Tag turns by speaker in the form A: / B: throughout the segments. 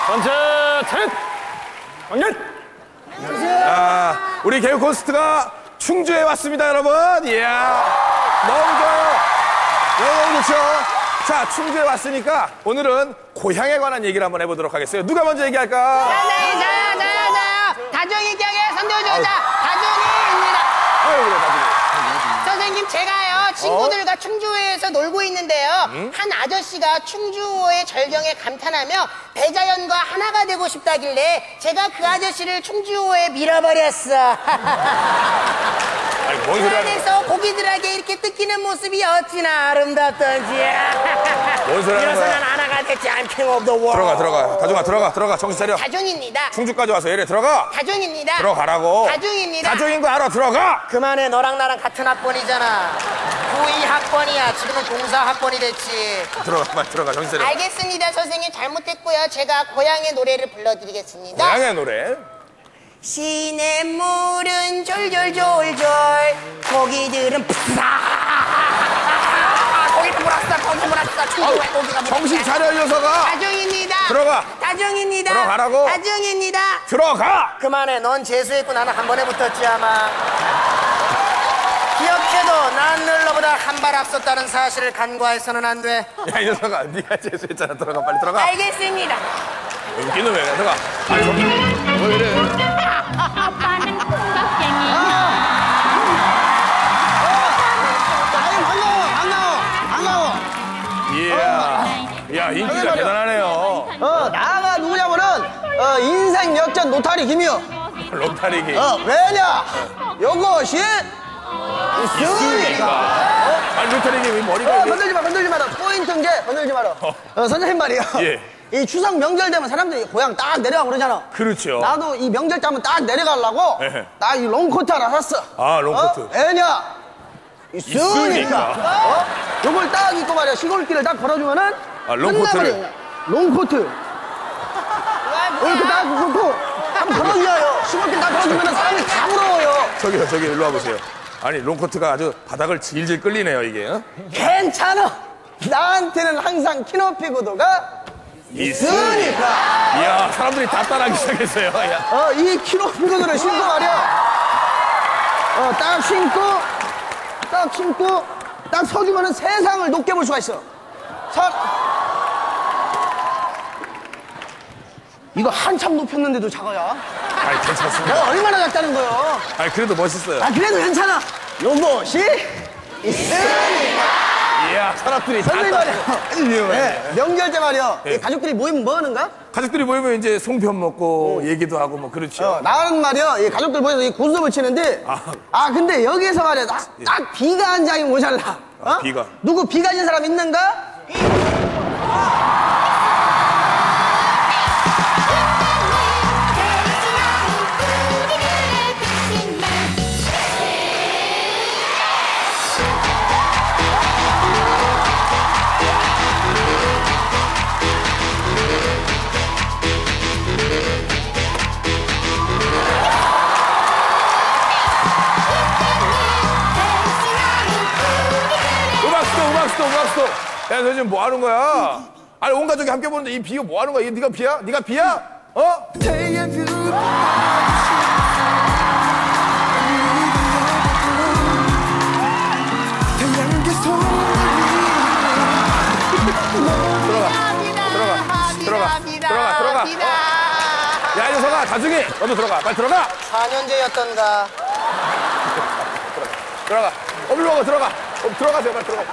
A: 전체 차렷! 강렬! 우리 개그 콘서트가 충주에 왔습니다, 여러분. 이야, 너무 좋아요. 너무 좋죠. 자, 충주에 왔으니까 오늘은 고향에 관한 얘기를 한번 해보도록 하겠어요. 누가 먼저 얘기할까?
B: 저요. 다중이 격의 선두주자 다중이입니다.
A: 아유, 그래, 다중이.
B: 선생님, 제가요 친구들과 충주에서 놀고 있는데요. 한 아저씨가 충주호의 절경에 감탄하며 대자연과 하나가 되고 싶다길래 제가 그 아저씨를 충주호에 밀어버렸어.
A: 아니, 뭔 소리
B: 그
A: 하는
B: 안에서 고기들에게 이렇게 뜯기는 모습이 어찌나 아름답던지.
A: 뭔 소리 하는
B: 이래서
A: 거야?
B: 난 하나가 됐지. I'm king of the world.
A: 들어가. 다중아, 들어가. 정신 차려.
B: 다중입니다.
A: 충주까지 와서 이래 들어가.
B: 다중입니다.
A: 들어가라고.
B: 다중입니다.
A: 다중인 거 알아, 들어가.
B: 그만해. 너랑 나랑 같은 학번이잖아. 92학번이야. 지금은 공사학번이 됐지.
A: 들어가. 정신 차려.
B: 알겠습니다. 선생님, 잘못됐고요. 제가 고향의 노래를 불러드리겠습니다.
A: 고향의 노래.
B: 시냇물은 졸졸졸졸 고기들은 푸사 고기는 물었어. 충주에 고기가 물었어.
A: 정신 차려, 이 녀석아.
B: 다중입니다.
A: 들어가.
B: 다중입니다.
A: 들어가라고.
B: 다중입니다.
A: 들어가.
B: 그만해. 넌 재수했고 나는 한 번에 붙었지 아마. 기억해도 난 너보다 한 발 앞섰다는 사실을 간과해서는 안 돼.
A: 야, 이 녀석아, 네가 재수했잖아. 들어가, 빨리 들어가.
B: 알겠습니다.
A: 웃기는 왜 들어가. 아니, 왜 이래.
C: 오빠는 콩깍쟁이야.
D: 반가워.
A: 이야, 인기가 대단하네요.
D: 나가 누구냐면은 인생 역전 노타리 김이요.
A: 롱타리기.
D: 왜냐? 요것이 있으니까.
A: 아니, 롱타리기 왜 머리가 이게.
D: 건들지 마라. 포인트인 게 건들지 마라. 선생님 말이요.
A: 예.
D: 이 추석 명절 되면 사람들이 고향 딱 내려가고 그러잖아.
A: 그렇죠.
D: 나도 이 명절 때 한번 딱 내려가려고
A: 예.
D: 나 이 롱코트 하나 샀어.
A: 아, 롱코트.
D: 왜냐?
A: 있으니까.
D: 있으니까. 요걸 딱 입고 말이야. 시골길을 딱 걸어주면은
A: 아, 롱코트를.
D: 끝나버려. 롱코트. 이렇게 딱 입고 한번 걸어줘요. 시골길 딱 걸어주면은 사람이 다 부러워요.
A: 저기 일로 와보세요. 아니, 롱코트가 아주 바닥을 질질 끌리네요, 이게. 어?
D: 괜찮아. 나한테는 항상 키높이 구도가 있으니까.
A: 이야, 사람들이 다 따라하기 시작했어요. 야.
D: 이 키높이 구도를 신고 말이야. 딱 신고 딱 서주면은 세상을 높게 볼 수가 있어. 이거 한참 높였는데도 작아야.
A: 아니, 괜찮습니다.
D: 내가 얼마나 작다는 거요.
A: 아니, 그래도 멋있어요.
D: 그래도 괜찮아. 요것이 있으니까.
A: 이야, 사람들이 다
D: 선생님 말이야.
A: 네.
D: 명절 때 말이야.
A: 네.
D: 이 가족들이 모이면 뭐 하는가?
A: 가족들이 모이면 이제 송편 먹고 얘기도 하고 뭐 그렇죠.
D: 나는 말이야. 이 가족들 모여서 이 고스톱을 치는데. 근데 여기에서 말이야. 딱 비가 한 장이 모자라.
A: 비가.
D: 누구 비 가진 사람 있는가?
A: 음악 스톱. 야, 너 지금 뭐 하는 거야? 아니, 온 가족이 함께 보는데 이 비가 뭐 하는 거야? 이게 네가 비야? 네가 비야? 어? 들어가. 야, 이 녀석아, 다중이, 너도 들어가. 빨리 들어가.
B: 4년제였던가.
A: 들어가. 일로 와봐, 들어가. 들어가세요, 빨리 들어가.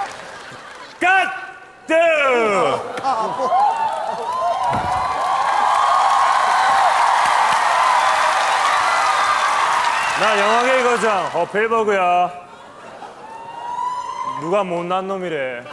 A: 까뜨!
E: 나 영화계 거장 허펠버그야. 누가 못난 놈이래.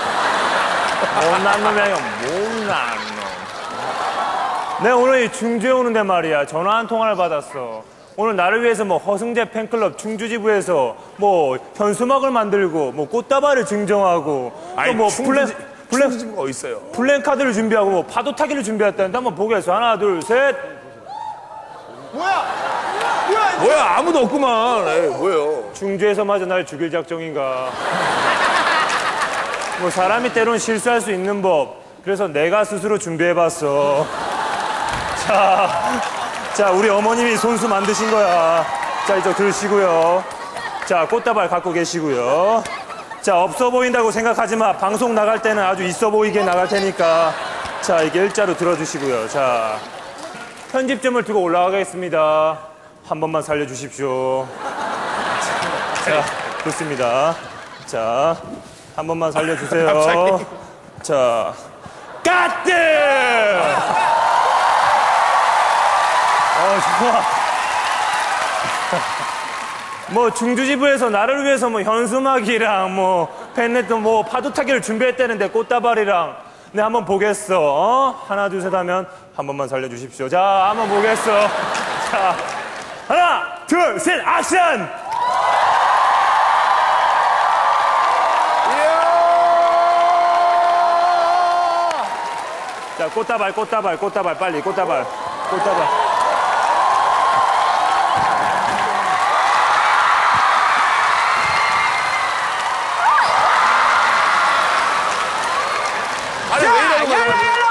E: 못난 놈이 아니라 못난 놈. 내가 오늘 이 충주에 오는데 말이야 전화 한 통화를 받았어. 오늘 나를 위해서 뭐 허승재 팬클럽 충주지부에서 뭐 현수막을 만들고 뭐 꽃다발을 증정하고 또 뭐
A: 충주지부가 어디 있어요?
E: 플랜카드를 준비하고 뭐 파도 타기를 준비했다는데 한번 보겠어. 하나 둘 셋.
A: 뭐야, 아무도 없구만. 에이, 뭐예요?
E: 충주에서마저 날 죽일 작정인가. 뭐 사람이 때론 실수할 수 있는 법. 그래서 내가 스스로 준비해봤어. 자, 우리 어머님이 손수 만드신 거야. 자, 이쪽 들으시고요. 자, 꽃다발 갖고 계시고요. 자, 없어 보인다고 생각하지 마. 방송 나갈 때는 아주 있어 보이게 나갈 테니까. 자, 이게 일자로 들어주시고요. 자, 편집점을 두고 올라가겠습니다. 한 번만 살려주십시오. 자, 좋습니다. 자, 한 번만 살려주세요. 자, 까뜨! 좋아. 뭐 중주지부에서 나를 위해서 뭐 현수막이랑 뭐 팬레터 뭐 파도타기를 준비했다는데 꽃다발이랑 네 한번 보겠어. 하나 둘 셋 하면 한 번만 살려주십시오. 자, 한번 보겠어. 자, 하나 둘 셋 액션. 자, 꽃다발 빨리 꽃다발.
A: 아니 왜 이러는 거야?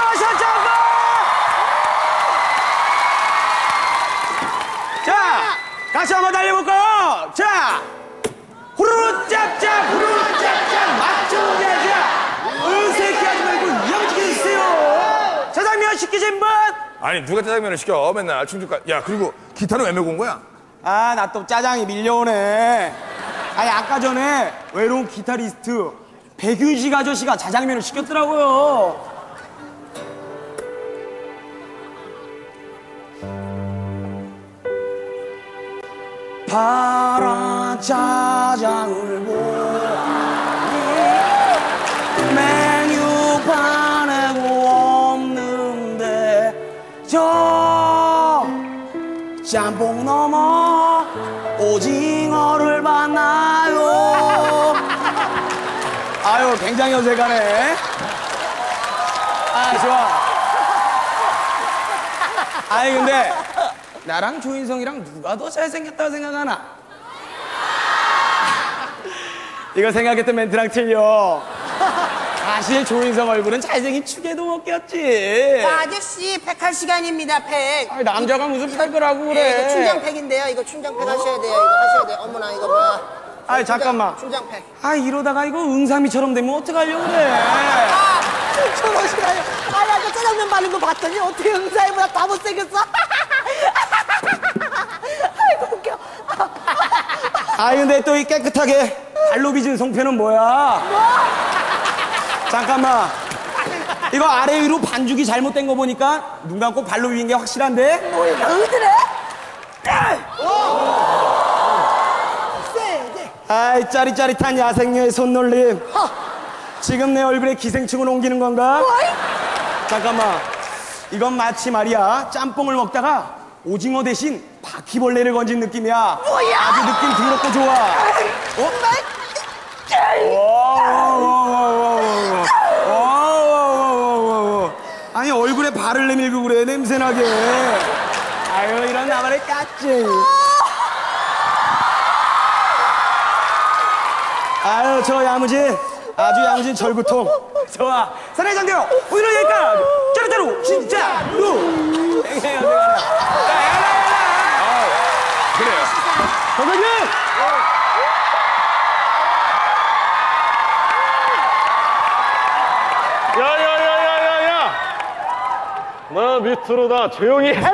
D: 자, 같이 한번 달려볼까요? 자, 후루루 짭짭, 맞춰자자. 어색해하지 말고 야무지게 해주세요. 짜장면 시키신 분?
A: 아니 누가 짜장면을 시켜 맨날 충주까지. 야 그리고 기타는 왜 메고 온 거야?
D: 아, 나 또 짜장이 밀려오네. 아니, 아까 전에 외로운 기타리스트 백윤식 아저씨가 짜장면을 시켰더라고요. 파란 짜장을 보니 메뉴판에 없는데 저 짬뽕 넘어 오징어를 봤나요? 아유, 굉장히 어색하네. 아, 좋아. 아니, 근데 나랑 조인성이랑 누가 더 잘생겼다고 생각하나? 이거 생각했던 멘트랑 틀려. 사실 조인성 얼굴은 잘생긴 축에도 못 꼈지.
B: 아저씨 팩할 시간입니다. 팩.
D: 아니, 남자가 무슨 팩을 하고 그래.
B: 네, 이거 충장팩인데요. 이거 충장팩 하셔야 돼요. 이거 하셔야 돼요. 어머나 이거 봐.
D: 아니, 잠깐만.
B: 충장팩.
D: 아, 이러다가 이거 응삼이처럼 되면 어떡하려고 그래.
B: 저러시라요. 아니 아까 짜장면 바른 거 봤더니 어떻게 응사이보다 다 못생겼어? 아이고 웃겨.
D: 아니, 근데 또 이 깨끗하게 발로 빚은 송편은 뭐야? 잠깐만. 이거 아래 위로 반죽이 잘못된 거 보니까 눈 감고 발로 비빈 게 확실한데?
B: 뭐야 의드래?
D: 아이, 짜릿짜릿한 야생녀의 손놀림. 지금 내 얼굴에 기생충을 옮기는 건가? 잠깐만. 이건 마치 말이야, 짬뽕을 먹다가 오징어 대신 바퀴벌레를 건진 느낌이야.
B: 뭐야?
D: 아주 느낌 더럽고 좋아. 아니, 얼굴에 발을 내밀고 그래, 냄새나게. 아유, 이런 나발의 까치. 아유, 저 야무진, 아주 야무진 절구통. 좋아. 사나이 장대요, 오늘은 여기까지. 짜루짜루, 진짜루. 굉장히 연대가네.
A: 그래요.
D: 선생님!
F: 야야야야야야! 너 밑으로 다 조용히 해!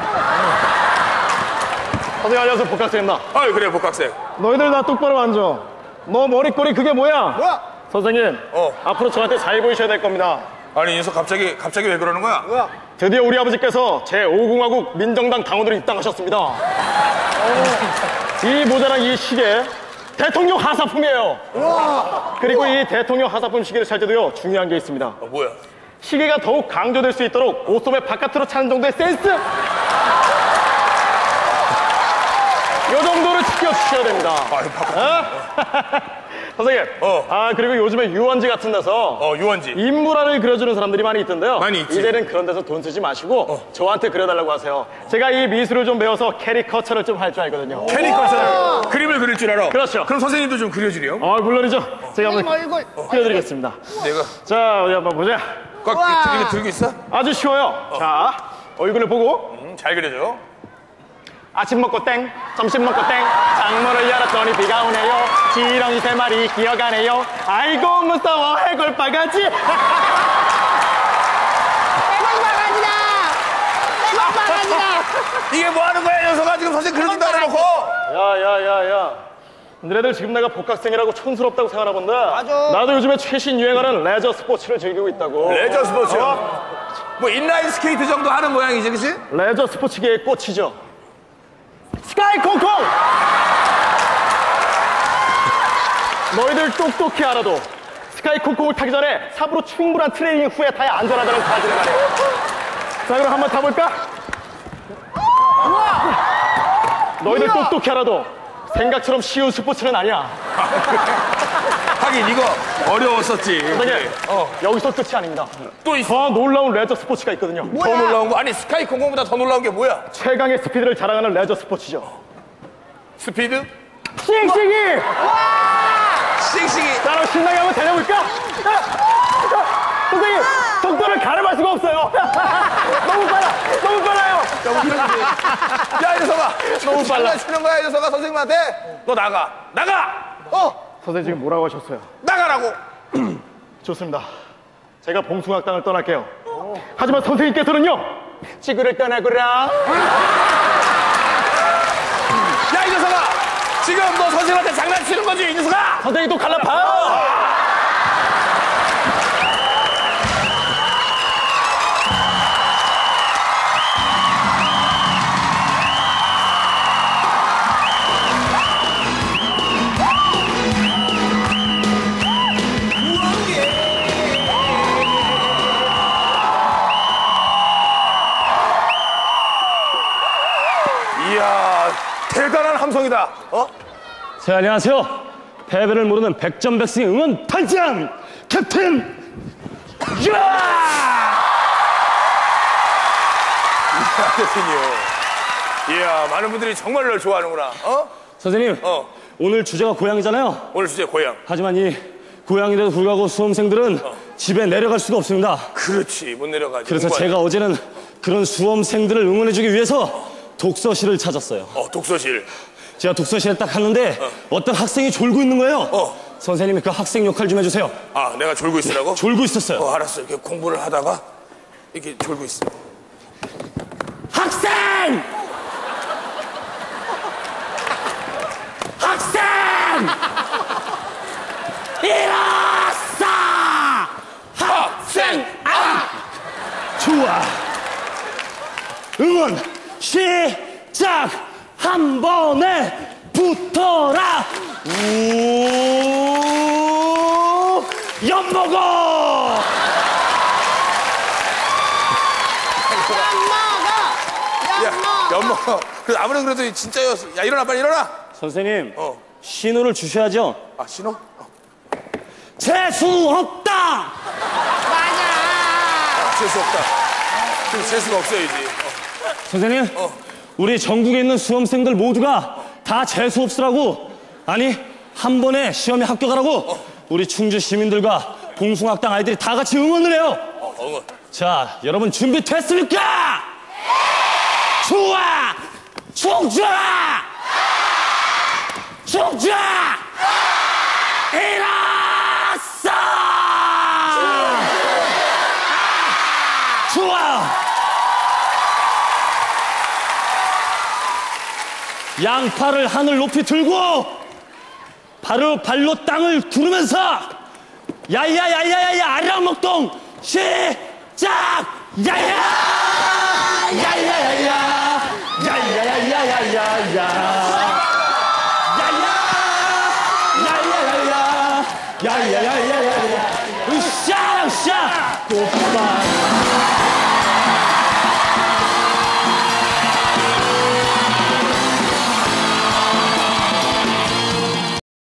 F: 선생님 안녕하세요, 복학생입니다.
A: 아유 그래요 복학생.
F: 너희들 다 똑바로 앉아. 너 머리꼬리 그게 뭐야? 선생님, 앞으로 저한테 잘 보이셔야 될 겁니다.
A: 아니 인석 갑자기 왜 그러는 거야?
F: 드디어 우리 아버지께서 제5공화국 민정당 당원으로 입당하셨습니다. 이 모자랑 이 시계 대통령 하사품이에요. 그리고 이 대통령 하사품 시계를 찰 때도요, 중요한 게 있습니다.
A: 뭐야?
F: 시계가 더욱 강조될 수 있도록 옷소매 바깥으로 차는 정도의 센스! 요 정도를 지켜주셔야 됩니다.
A: 아유 바깥.
F: 선생님, 그리고 요즘에 유원지 같은 데서
A: 유원지.
F: 인물화를 그려주는 사람들이 많이 있던데요.
A: 많이 있지.
F: 이제는 그런 데서 돈 쓰지 마시고 저한테 그려달라고 하세요. 제가 이 미술을 좀 배워서 캐리커처를 좀 할 줄 알거든요.
A: 캐리커처럼 그림을 그릴 줄 알아.
F: 그렇죠.
A: 그럼 선생님도 좀 그려주래요?
F: 물론이죠. 제가
B: 선생님
F: 한번
B: 얼굴.
F: 그려드리겠습니다.
A: 내가
F: 자, 어디 한번 보자.
A: 꽉 이거 들고 있어?
F: 아주 쉬워요. 자, 얼굴을 보고
A: 잘 그려줘.
F: 아침 먹고 땡, 점심 먹고 땡, 창문을 열었더니 비가 오네요. 지렁이 3마리 기어가네요. 아이고 무서워 해골바가지.
B: 해골바가지다. 해골바가지다.
A: 이게 뭐 하는 거야, 이 녀석아? 지금 선생님 그려준다 그래놓고.
F: 야야야야, 너네들 지금 내가 복학생이라고 촌스럽다고 생각하나 본데.
B: 맞아.
F: 나도 요즘에 최신 유행하는 레저 스포츠를 즐기고 있다고.
A: 레저 스포츠. 뭐 인라인 스케이트 정도 하는 모양이지, 그치?
F: 레저 스포츠계의 꽃이죠. 스카이 콩콩! 너희들 똑똑히 알아도 스카이 콩콩을 타기 전에 삽으로 충분한 트레이닝 후에 타야 안전하다는 사실을 말해. 자, 그럼 한번 타볼까? 너희들 똑똑히 알아도 생각처럼 쉬운 스포츠는 아니야.
A: 하긴 이거 어려웠었지.
F: 선생님, 여기서 끝이 아닙니다.
A: 또 있어.
F: 더 놀라운 레저 스포츠가 있거든요.
A: 더 놀라운 거. 아니, 스카이 공공보다 더 놀라운 게 뭐야?
F: 최강의 스피드를 자랑하는 레저 스포츠죠.
A: 스피드?
F: 싱싱이!
A: 싱싱이.
F: 나랑 신나게 한번 달려볼까? 선생님, 속도를 가늠할 수가 없어요. 너무 빨라, 너무 빨라요.
A: 야, 이 녀석아.
F: 너무 빨라.
A: 치는 거야, 이 녀석아. 선생님한테. 너 나가. 나가!
F: 선생님 지금 뭐라고 하셨어요?
A: 나가라고!
F: 좋습니다. 제가 봉숭아학당을 떠날게요. 하지만 선생님께서는요, 지구를 떠나거라.
A: 야, 이 녀석아! 지금 너 선생님한테 장난치는 거지, 이 녀석아!
F: 선생님 또 갈라파요.
A: 이야, 대단한 함성이다. 어?
D: 자, 안녕하세요. 패배를 모르는 백전백승의 응원 단장 캡틴
A: 교수님. 이야, 많은 분들이 정말 널 좋아하는구나. 어?
D: 선생님. 오늘 주제가 고향이잖아요.
A: 오늘 주제 고향.
D: 하지만 이 고향인데도 불구하고 수험생들은 집에 내려갈 수가 없습니다.
A: 그렇지, 못 내려가지.
D: 그래서
A: 공부하지.
D: 제가 어제는 그런 수험생들을 응원해주기 위해서 독서실을 찾았어요.
A: 독서실.
D: 제가 독서실에 딱 갔는데 어떤 학생이 졸고 있는 거예요. 선생님이 그 학생 역할 좀 해주세요.
A: 아, 내가 졸고 있으라고?
D: 졸고 있었어요.
A: 알았어. 이렇게 공부를 하다가 이렇게 졸고 있어.
D: 학생! 학생! 일어서!
A: 학생!
D: 좋아. 응원 시작! 한 번에 붙어라! 우 엿먹어!
A: 연먹어. 그래도 아무래도 그래도 진짜였어. 야, 일어나, 빨리 일어나.
D: 선생님, 신호를 주셔야죠.
A: 아, 신호?
D: 재수 없다!
B: 맞아.
A: 재수 없다. 재수가 없어야지.
D: 선생님, 우리 전국에 있는 수험생들 모두가 다 재수 없으라고, 아니 한 번에 시험에 합격하라고 우리 충주 시민들과 봉숭아학당 아이들이 다 같이 응원을 해요.
A: 응원.
D: 자, 여러분 준비됐습니까? 좋아! 충주라! 충주! 일어서! 좋아! 양팔을 하늘 높이 들고 바로 발로 땅을 구르면서 야야야야야야 아리랑먹동 시작! 야야! 야야야야! 야야야야야야야! 야야! 야야야야! 야야야야야야! 으쌰! 으쌰! 꽃밭